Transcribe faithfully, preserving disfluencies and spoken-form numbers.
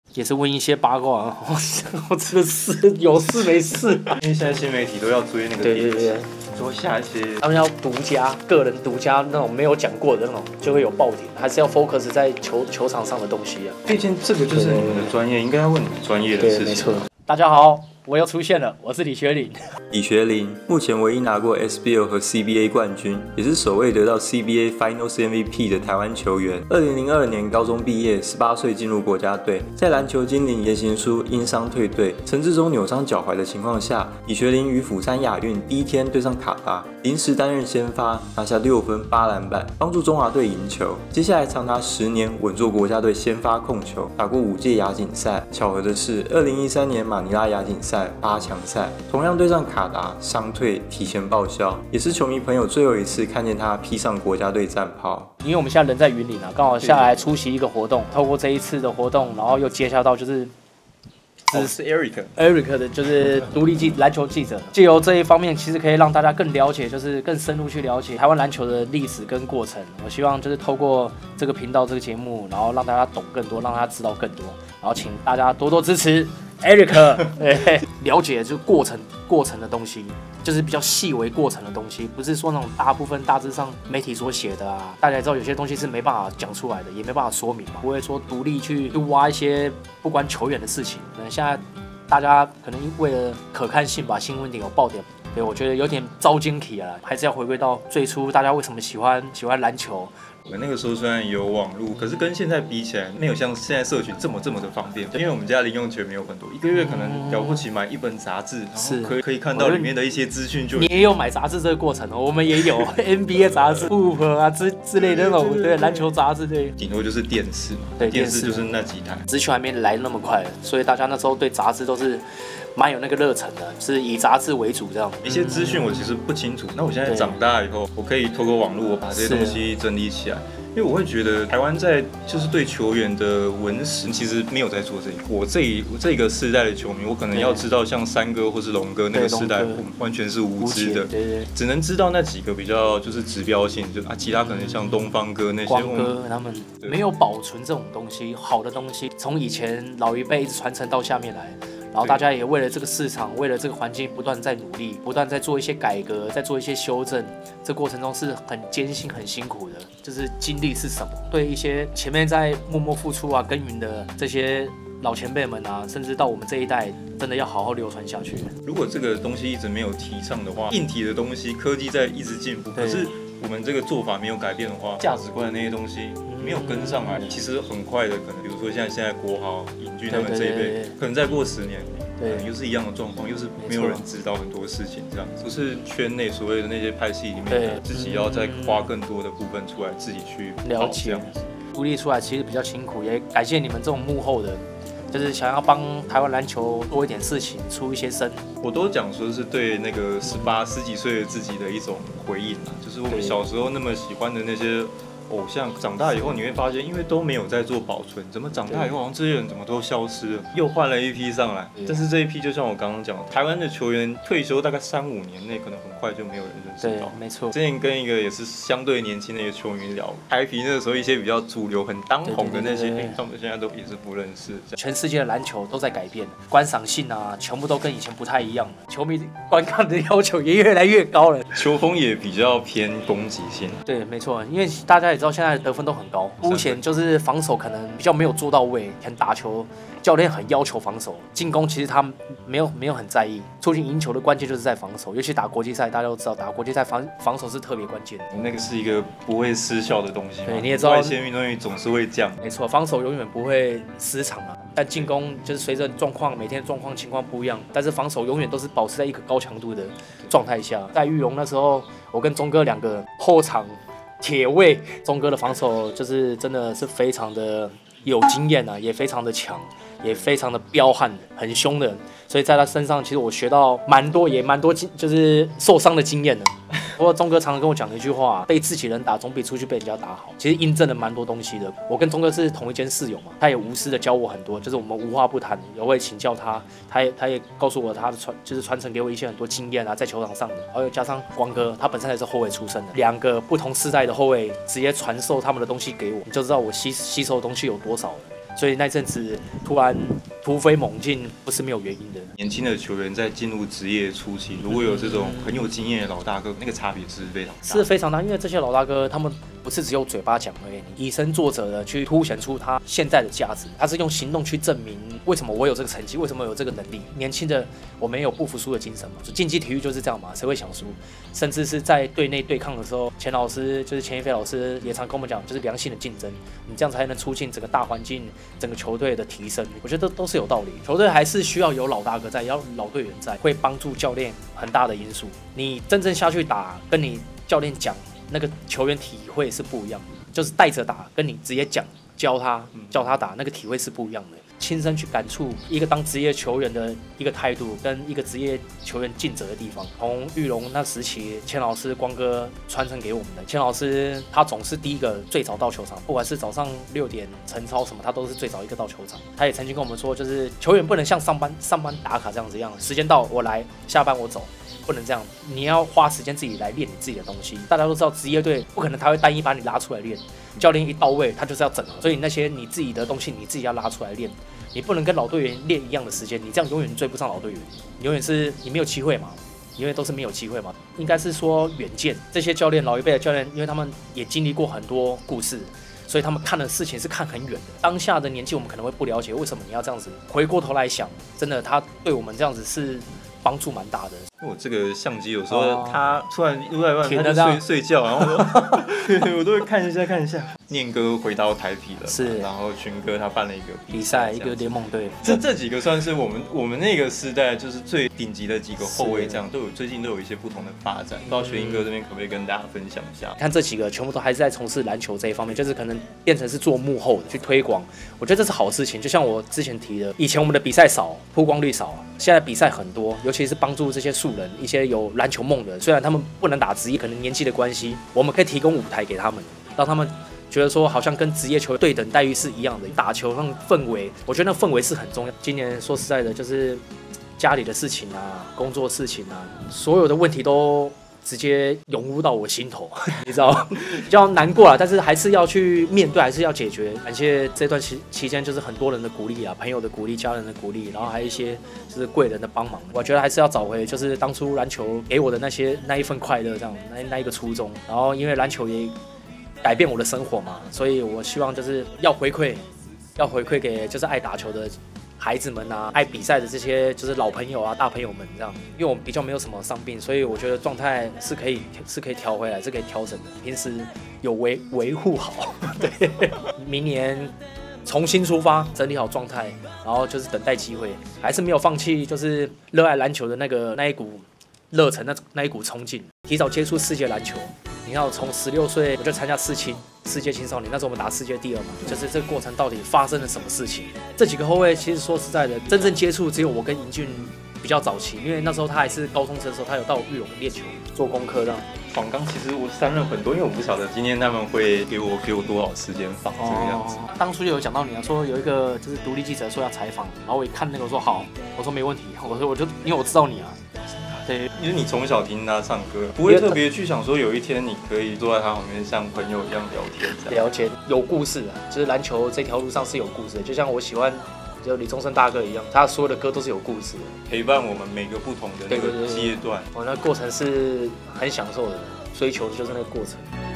也是问一些八卦啊，我真的是有事没事、啊。 因为现在新媒体都要追那个对对对， 说下一些， 他们要独家、个人独家那种没有讲过的那种，就会有爆点，还是要 focus 在球球场上的东西啊。 毕竟这个就是你们的专业，应该要问你们专业的事情。 对，没错。大家好，我又出现了，我是李学林。 李学林目前唯一拿过 S B L 和 C B A 冠军，也是首位得到 C B A Finals M V P 的台湾球员。二零零二年高中毕业，十八岁进入国家队，在篮球精灵言行书因伤退队，陈志忠扭伤脚踝的情况下，李学林于釜山亚运第一天对上卡达，临时担任先发，拿下六分八篮板，帮助中华队赢球。接下来长达十年稳坐国家队先发控球，打过五届亚锦赛。巧合的是，二零一三年马尼拉亚锦赛八强赛，同样对上卡达，伤退提前报销，也是球迷朋友最后一次看见他披上国家队战袍。 因为我们现在人在云林啊，刚好下来出席一个活动，透过这一次的活动，然后又接洽到就是。 哦，是 Eric Eric 的就是独立记篮球记者，借由这一方面，其实可以让大家更了解，就是更深入去了解台湾篮球的历史跟过程。我希望就是透过这个频道这个节目，然后让大家懂更多，让大家知道更多，然后请大家多多支持 Eric， 了解就是过程过程的东西，就是比较细微过程的东西，不是说那种大部分大致上媒体所写的啊，大家也知道有些东西是没办法讲出来的，也没办法说明嘛，不会说独立去去挖一些不关球员的事情。可能现在大家可能为了可看性吧，新闻点有爆点，对我觉得有点糟精体啊，还是要回归到最初大家为什么喜欢喜欢篮球。 我那个时候虽然有网络，可是跟现在比起来，没有像现在社群这么这么的方便。因为我们家零用钱没有很多，一个月可能了不起买一本杂志，然后可以可以看到里面的一些资讯。就你也有买杂志这个过程哦，我们也有 N B A 杂志、Hoop 啊之之类的那种对篮球杂志对。 顶多就是电视嘛， 对， 电视就是那几台。 资讯还没来那么快，所以大家那时候对杂志都是蛮有那个热忱的，是以杂志为主这样。 一些资讯我其实不清楚，那我现在长大以后，我可以透过网络，我把这些东西整理起来。因为我会觉得台湾在就是对球员的文史其实没有在做这一，我这一这个世代的球迷，我可能要知道像三哥或是龙哥那个世代，完全是无知的， 对对， 只能知道那几个比较就是指标性，就啊其他可能像东方哥那些， 光哥他们没有保存这种东西，好的东西从以前老一辈一直传承到下面来。然后大家也为了这个市场，为了这个环境，不断在努力，不断在做一些改革，在做一些修正。这过程中是很艰辛、很辛苦的。就是经历是什么？对一些前面在默默付出啊、耕耘的这些老前辈们啊，甚至到我们这一代，真的要好好流传下去。 如果这个东西一直没有提倡的话，硬体的东西，科技在一直进步，可是我们这个做法没有改变的话，价值观的那些东西没有跟上来，其实很快的，可能比如说像现在国豪、尹俊他们这一辈，可能再过十年，可能又是一样的状况，又是没有人知道很多事情，这样子。不是圈内所谓的那些派系里面的，自己要再花更多的部分出来，自己去了解。独立出来其实比较辛苦，也感谢你们这种幕后的。就是想要帮台湾篮球多一点事情，出一些声。 我都讲说是对那个十八十几岁的自己的一种回应啊，就是我们小时候那么喜欢的那些偶像，长大以后你会发现，因为都没有在做保存，怎么长大以后好像这些人怎么都消失了，又换了一批上来。但是这一批就像我刚刚讲，台湾的球员退休大概三五年内，可能很快就没有人认识到。 对，没错。 之前跟一个也是相对年轻的一个球迷聊，台啤那个时候一些比较主流、很当红的那些，他们现在都也是不认识。 全世界的篮球都在改变，观赏性啊，全部都跟以前不太一样了。球迷观看的要求也越来越高了， 球风也比较偏攻击性。 对，没错，因为大家也知道现在得分都很高，目前就是防守可能比较没有做到位，很打球教练很要求防守，进攻其实他没有没有很在意，促进赢球的关键就是在防守，尤其打国际赛，大家都知道打国际赛防防守是特别关键的。 那个是一个不会失效的东西， 对，你也知道， 外线运动员总是会降。 没错，防守永远不会失常啊，但进攻就是随着状况，每天状况情况不一样，但是防守永远都是保持在一个高强度的状态下。在玉龙那时候，我跟钟哥两个后场铁卫，钟哥的防守就是真的是非常的有经验啊，也非常的强，也非常的彪悍，很凶的。所以在他身上，其实我学到蛮多，也蛮多就是受伤的经验的。不过钟哥常常跟我讲的一句话，被自己人打总比出去被人家打好。其实印证了蛮多东西的。我跟钟哥是同一间室友嘛，他也无私的教我很多，就是我们无话不谈，也会请教他，他也他也告诉我他的传，就是传承给我一些很多经验啊，在球场上的。还有加上光哥，他本身也是后卫出身的，两个不同世代的后卫直接传授他们的东西给我，你就知道我吸吸收的东西有多少了。 所以那阵子突然突飞猛进，不是没有原因的。 年轻的球员在进入职业初期，如果有这种很有经验的老大哥，那个差别是非常大， 是非常大。因为这些老大哥他们不是只有嘴巴讲而已，以身作则的去凸显出他现在的价值，他是用行动去证明为什么我有这个成绩，为什么有这个能力。年轻的我们有不服输的精神嘛，竞技体育就是这样嘛，谁会想输？甚至是在队内对抗的时候，钱老师就是钱一飞老师也常跟我们讲，就是良性的竞争，你这样才能促进整个大环境、整个球队的提升。我觉得都是有道理。球队还是需要有老大哥在，要老队员在，会帮助教练很大的因素。你真正下去打，跟你教练讲，那个球员体会是不一样的，就是带着打，跟你直接讲教他教他打，那个体会是不一样的。亲身去感触一个当职业球员的一个态度，跟一个职业球员尽责的地方。从玉龙那时期，钱老师、光哥传承给我们的。钱老师他总是第一个最早到球场，不管是早上六点晨操什么，他都是最早一个到球场。他也曾经跟我们说，就是球员不能像上班上班打卡这样子一样，时间到我来，下班我走。不能这样，你要花时间自己来练你自己的东西。大家都知道，职业队不可能他会单一把你拉出来练，教练一到位，他就是要整合。所以那些你自己的东西，你自己要拉出来练。你不能跟老队员练一样的时间，你这样永远追不上老队员，你永远是你没有机会嘛，永远都是没有机会嘛。应该是说远见，这些教练老一辈的教练，因为他们也经历过很多故事。所以他们看的事情是看很远的，当下的年纪我们可能会不了解为什么你要这样子。回过头来想，真的他对我们这样子是帮助蛮大的。 我这个相机有时候他突然录在外面，他就睡睡觉，然后我我都会看一下看一下。念哥回到台啤了， 是， 然后群哥他办了一个比赛，一个联盟队。 这这几个算是我们我们那个时代就是最顶级的几个后卫，这样都有最近都有一些不同的发展。不知道学英哥这边可不可以跟大家分享一下？ 看这几个全部都还是在从事篮球这一方面，就是可能变成是做幕后的去推广，我觉得这是好事情。就像我之前提的，以前我们的比赛少，曝光率少，现在比赛很多，尤其是帮助这些素人，一些有篮球梦的，虽然他们不能打职业，可能年纪的关系，我们可以提供舞台给他们，让他们觉得说好像跟职业球对等待遇是一样的。打球上氛围，我觉得那氛围是很重要。今年说实在的，就是家里的事情啊，工作事情啊，所有的问题都直接涌入到我心头，你知道，比较难过啦，但是还是要去面对，还是要解决。感谢这段期期间就是很多人的鼓励啊，朋友的鼓励，家人的鼓励，然后还有一些就是贵人的帮忙。我觉得还是要找回就是当初篮球给我的那些那一份快乐，这样那那一个初衷。然后因为篮球也改变我的生活嘛，所以我希望就是要回馈，要回馈给就是爱打球的孩子们啊，爱比赛的这些就是老朋友啊、大朋友们这样。因为我们比较没有什么伤病，所以我觉得状态是可以是可以调回来，是可以调整的。平时有维维护好，对，明年重新出发，整理好状态，然后就是等待机会，还是没有放弃，就是热爱篮球的那个那一股热忱，那那一股冲劲，提早接触世界篮球。你要从十六岁我就参加世青世界青少年，那时候我们打世界第二嘛，就是这个过程到底发生了什么事情？这几个后卫其实说实在的，真正接触只有我跟尹俊比较早期，因为那时候他还是高中生的时候，他有到玉龙练球做功课这样。 访纲其实我删了很多，因为我不晓得今天他们会给我给我多少时间访这个样子。 哦、当初就有讲到你啊，说有一个就是独立记者说要采访，然后我一看那个我说好，我说没问题，我说我就因为我知道你啊。对， 因为你从小听他唱歌，不会特别去想说有一天你可以坐在他旁边像朋友一样聊天。 了解，有故事啊，就是篮球这条路上是有故事的，就像我喜欢就李宗盛大哥一样，他所有的歌都是有故事的， 陪伴我们每个不同的那个阶段。 我那过程是很享受的，追求的就是那个过程。